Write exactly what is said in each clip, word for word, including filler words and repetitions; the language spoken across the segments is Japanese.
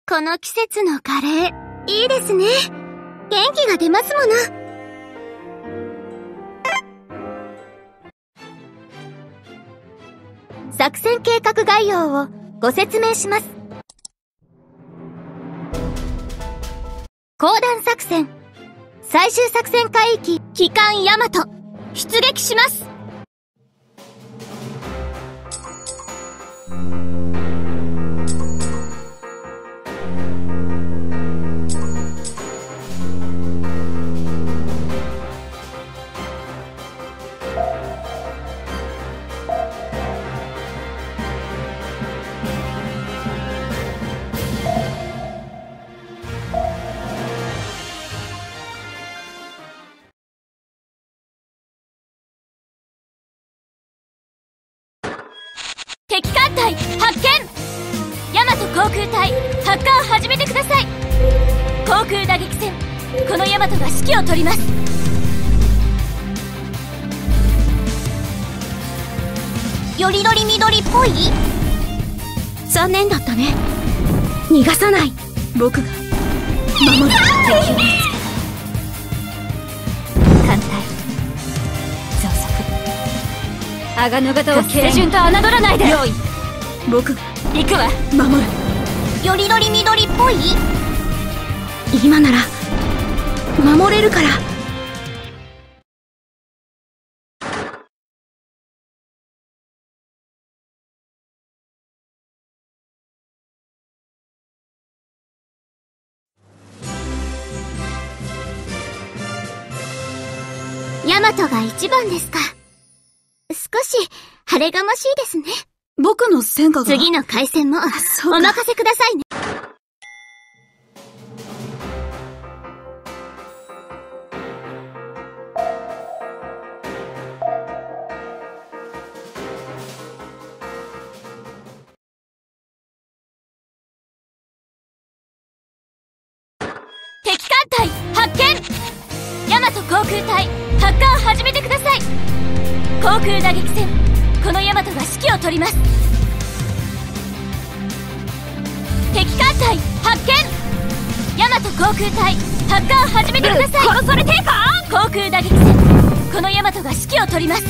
この季節のカレー、いいですね。元気が出ますもの。作戦計画概要をご説明します。講談作戦、最終作戦海域、旗艦ヤマト、出撃します。敵艦隊発見。ヤマト航空隊発艦を始めてください。航空打撃戦、このヤマトが指揮を執ります。よりどりみどりっぽい？残念だったね。逃がさない。僕が守る。敵を見つけた。艦隊増速。アガノ型を軽順と侮らないで。用意。僕が行くわ。守る。よりどりみどりっぽい？今なら守れるから。ヤマトが一番ですか。少し晴れがましいですね。 僕の戦果が。 次の回戦もお任せくださいね。敵艦隊発見。ヤマト航空隊発艦を始めてください。航空打撃戦、このヤマトが指揮を執ります。敵艦隊発見。ヤマト航空隊発艦を始めてください。殺されてーか。航空打撃戦、このヤマトが指揮を執ります。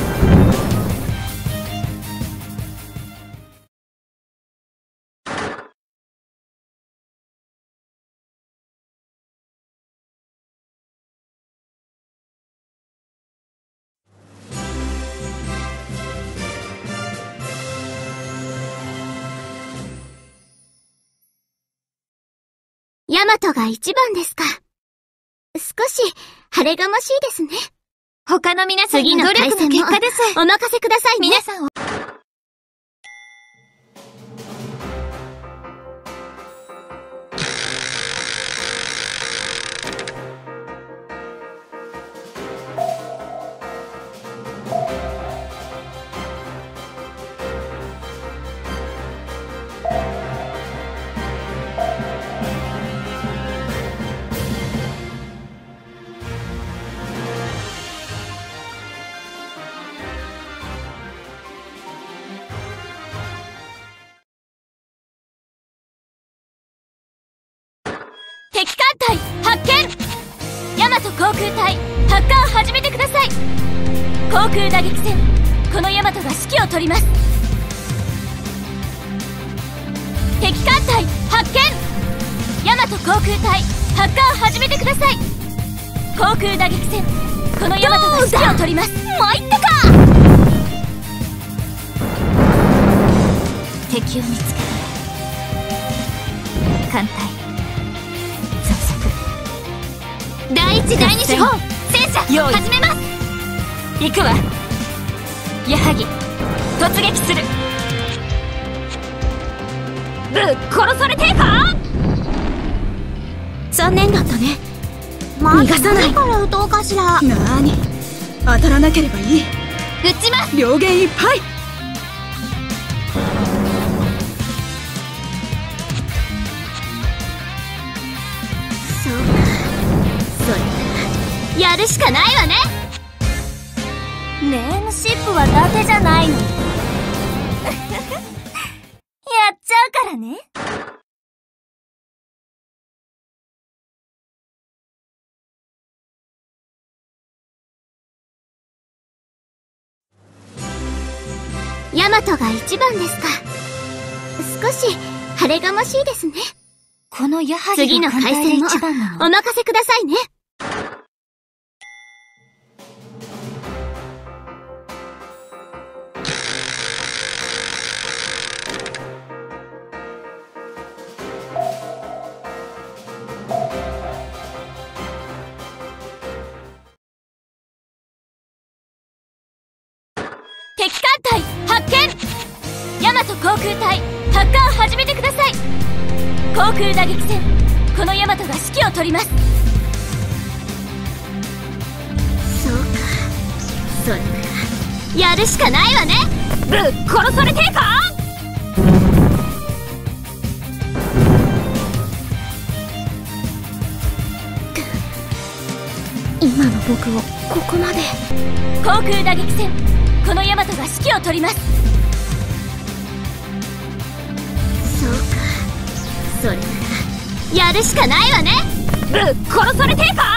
ヤマトが一番ですか。少し晴れがましいですね。他の皆さんの努力の結果です。お任せくださいね。皆さんを敵艦隊発見。ヤマト航空隊発艦を始めてください。航空打撃戦、このヤマトが指揮を執ります。敵艦隊発見。ヤマト航空隊発艦を始めてください。航空打撃戦、このヤマトが指揮を執ります。参ったか。敵を見つけた。艦隊第一第二手法、戦車始めます。行くわ。矢作突撃する。ぶっ殺されてーか。残念だったね。逃がさない。から撃とうかしら。なーに、当たらなければいい。撃ちます。両弦いっぱい。やるしかないわね。ネームシップは伊達じゃないの。やっちゃうからね。 ヤマトが一番ですか。少し晴れがましいですね。このヤハギが艦隊で一番なの？お任せくださいね。敵艦隊発見。ヤマト航空隊発艦を始めてください。航空打撃戦、このヤマトが指揮を執ります。そうか、それならやるしかないわね。ぶっ殺されてえか。今の僕をここまで。航空打撃戦、このヤマトが指揮を執ります。そうか、それならやるしかないわね。ぶっ殺されてえか。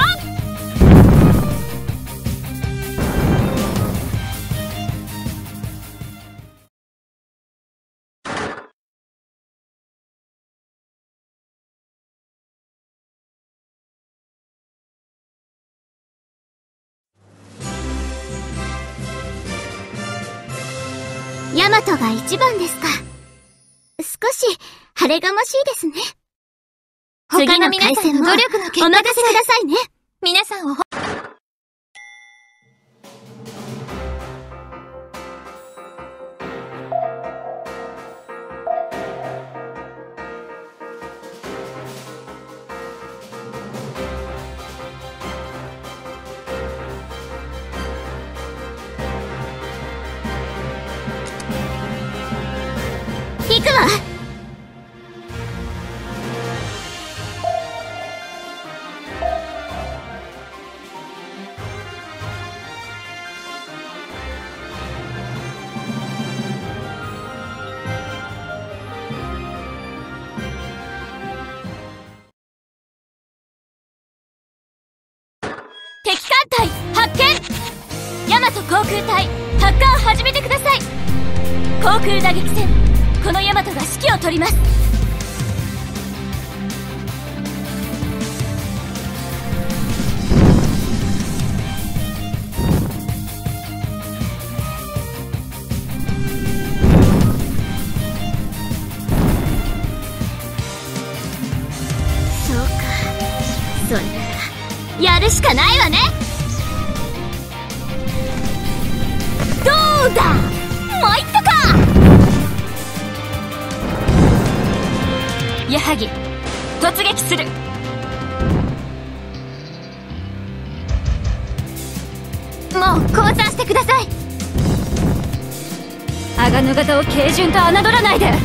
ヤマトが一番ですか。少し晴れがましいですね。次の回戦もお任せくださいね。皆さんを行くわ。敵艦隊発見。ヤマト航空隊発艦を始めてください。航空打撃戦、このヤマトが指揮を執ります。そうか、それならやるしかないわね。どうだ、参ったか。ヤハギ突撃する。もう降参してください。アガヌ型を軽順と侮らないで。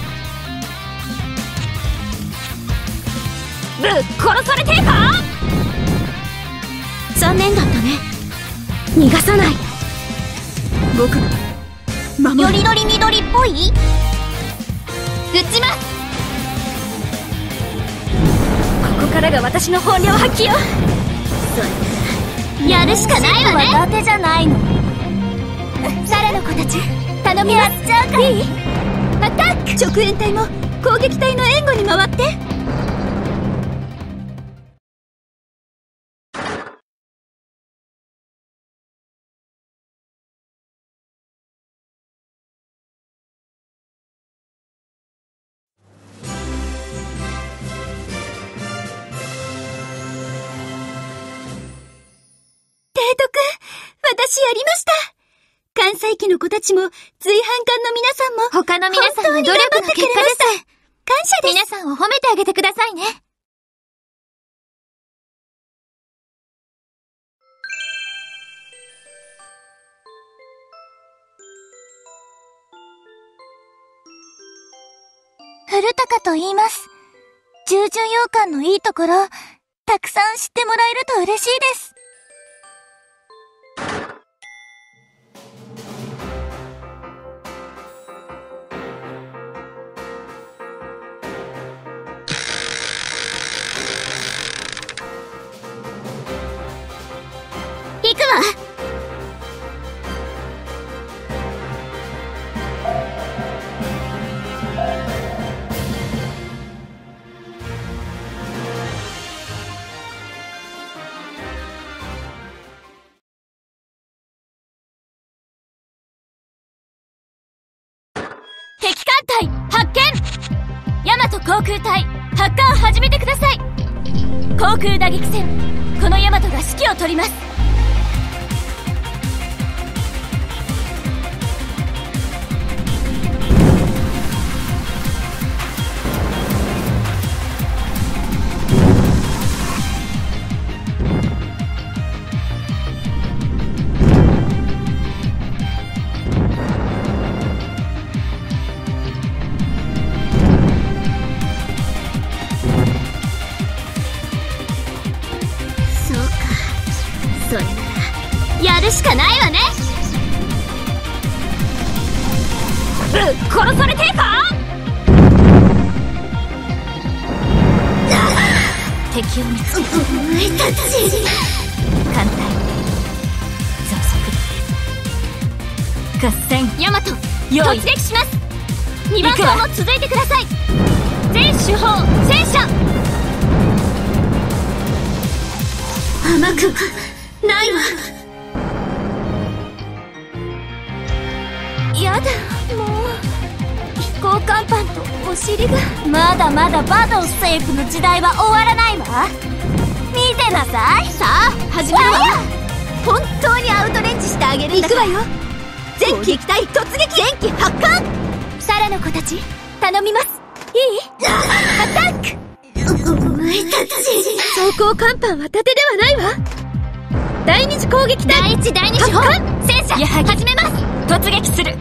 ぶっ殺されてえか。残念だったね。逃がさない。僕が守る。よりどり緑っぽい。撃ちます。ここからが私の本領発揮よ。それやるしかないわね。は伊達じゃないの。サラの子たち頼みます。じゃあいい？アタック。直縁隊も攻撃隊の援護に回って。私やりました。関西機の子たちも、随伴艦の皆さんも、他の皆さんの努力の結果です。感謝です。皆さんを褒めてあげてくださいね。古高と言います。従順洋館のいいところ、たくさん知ってもらえると嬉しいです。行くわ。 隊発見。ヤマト航空隊発艦を始めてください。航空打撃戦、このヤマトが指揮を執ります。それならやるしかないわね。ぶっ殺されてえか。敵を見つけた。お前たち艦隊増速合戦。ヤマト突撃します。にばん艦も続いてください。全主砲戦車。甘くないわ。やだ、もう飛行甲板とお尻が。まだまだバトルセーフの時代は終わらないわ。見てなさい。さあ始めるわ。本当にアウトレンジしてあげるんだから。行くわよ。全機撃隊突撃。全機発艦。サラの子たち頼みます。いい？アタック。お前たち装甲甲板は盾ではないわ。第二次攻撃隊第一第二主砲戦車始めます。突撃する。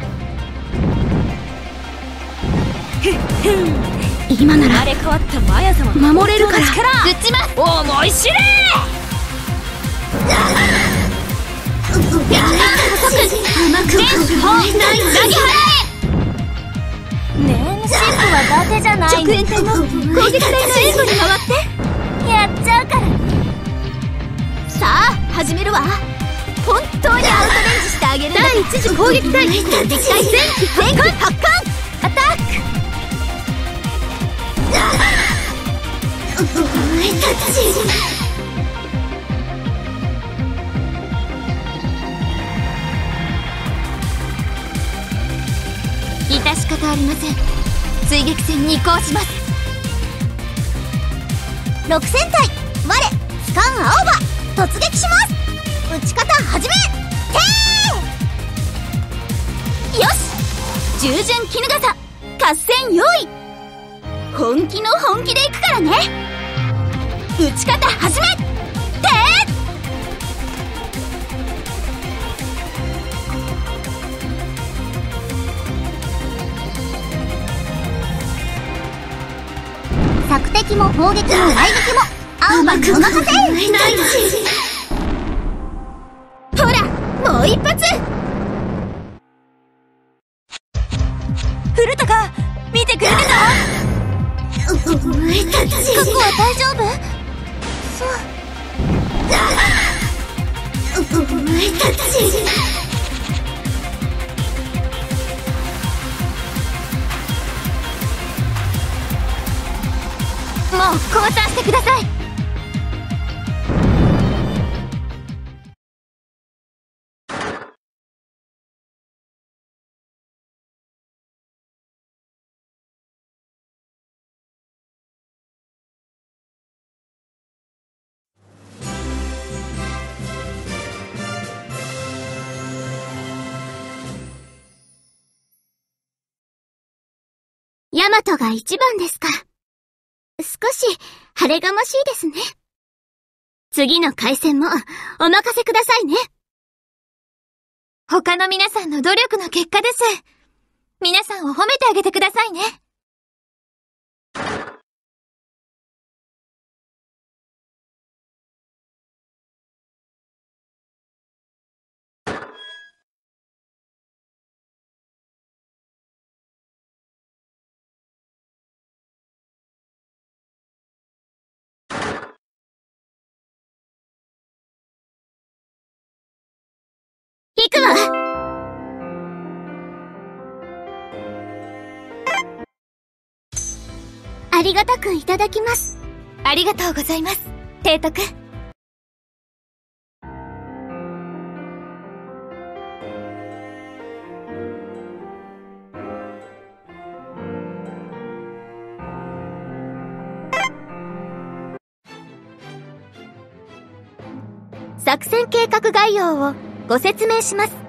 今なら生まれ変わったマヤ様守れるから撃ちます。思い知れ。全主砲投げ払え。ねえ、シップは伊達じゃないの。直縁隊も攻撃隊の援護に回ってやっちゃうからね。さあ始めるわ。本当にアウトレンジしてあげるんだ。第一次攻撃隊攻撃隊全機全機発艦。アタック。お前たち致し方ありません。追撃戦に移行します。ろく戦隊我スカン青葉突撃します。撃ち方始めてー。よし、従順絹笠合戦用意。本気の本気でいくからね。撃ち方始めてー。索敵も砲撃も雷撃も青葉にお任せ。ほらもう一発。古高見てくれてた。お前たち過去は大丈夫？そうお前たちもう降参してください。ヤマトが一番ですか。少し晴れがましいですね。次の回戦もお任せくださいね。他の皆さんの努力の結果です。皆さんを褒めてあげてくださいね。行くわ。ありがたくいただきます。ありがとうございます、提督。 作戦計画概要をご説明します。